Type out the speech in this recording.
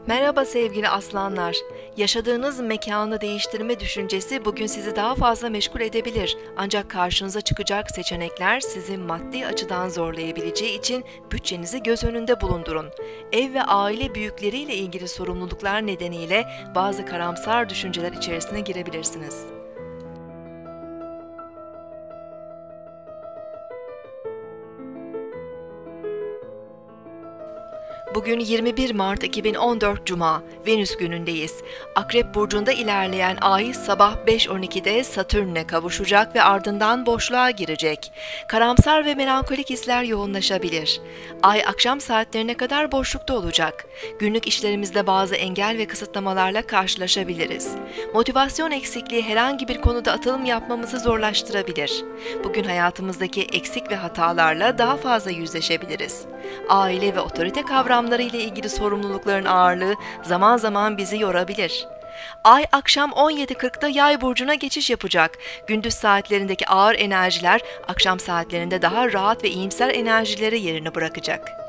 Merhaba sevgili aslanlar. Yaşadığınız mekanı değiştirme düşüncesi bugün sizi daha fazla meşgul edebilir. Ancak karşınıza çıkacak seçenekler sizi maddi açıdan zorlayabileceği için bütçenizi göz önünde bulundurun. Ev ve aile büyükleriyle ilgili sorumluluklar nedeniyle bazı karamsar düşünceler içerisine girebilirsiniz. Bugün 21 Mart 2014 Cuma, Venüs günündeyiz. Akrep burcunda ilerleyen Ay sabah 5:12'de Satürn'le kavuşacak ve ardından boşluğa girecek. Karamsar ve melankolik hisler yoğunlaşabilir. Ay akşam saatlerine kadar boşlukta olacak. Günlük işlerimizde bazı engel ve kısıtlamalarla karşılaşabiliriz. Motivasyon eksikliği herhangi bir konuda atılım yapmamızı zorlaştırabilir. Bugün hayatımızdaki eksik ve hatalarla daha fazla yüzleşebiliriz. Aile ve otorite kavramları ile ilgili sorumlulukların ağırlığı zaman zaman bizi yorabilir. Ay akşam 17:40'da Yay burcuna geçiş yapacak. Gündüz saatlerindeki ağır enerjiler akşam saatlerinde daha rahat ve iyimser enerjilere yerini bırakacak.